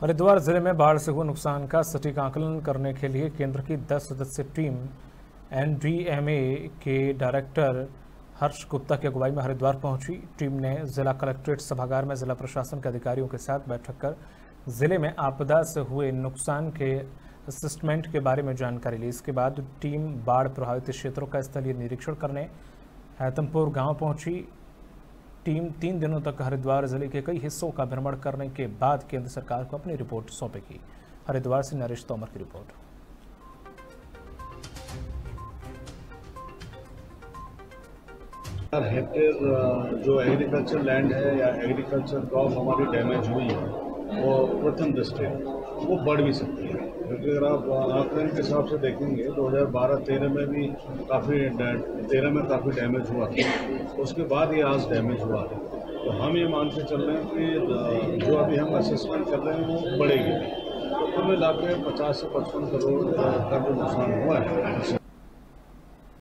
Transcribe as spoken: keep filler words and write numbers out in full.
हरिद्वार जिले में बाढ़ से हुए नुकसान का सटीक आकलन करने के लिए केंद्र की दस सदस्यीय team N D M A के डायरेक्टर हर्ष गुप्ता की अगुवाई में हरिद्वार पहुंची। टीम ने जिला कलेक्ट्रेट सभागार में जिला प्रशासन के अधिकारियों के साथ बैठक कर जिले में आपदा से हुए नुकसान के असेसमेंट के बारे में जानकारी ली। इसके बाद टीम बाढ़ प्रभावित क्षेत्रों का स्थलीय निरीक्षण करने हैतमपुर गांव पहुंची। टीम तीन दिनों तक हरिद्वार जिले के कई हिस्सों का भ्रमण करने के बाद केंद्र सरकार को अपनी रिपोर्ट सौंपेगी। हरिद्वार से नरेश तोमर की रिपोर्ट। हेक्टेयर जो एग्रीकल्चर लैंड है या एग्रीकल्चर क्रॉप हमारी डैमेज हुई है वो प्रथम दृष्टि वो बढ़ भी सकती है, क्योंकि अगर आप आंकड़े के हिसाब से देखेंगे दो हज़ार बारह तेरह में भी काफ़ी तेरह में काफ़ी डैमेज हुआ था, उसके बाद ये आज डैमेज हुआ है। तो हम ये मान के चल रहे हैं कि जो अभी हम असेसमेंट कर रहे हैं वो बढ़ेगी। तो कुल मिला के पचास से पचपन करोड़ का जो नुकसान हुआ है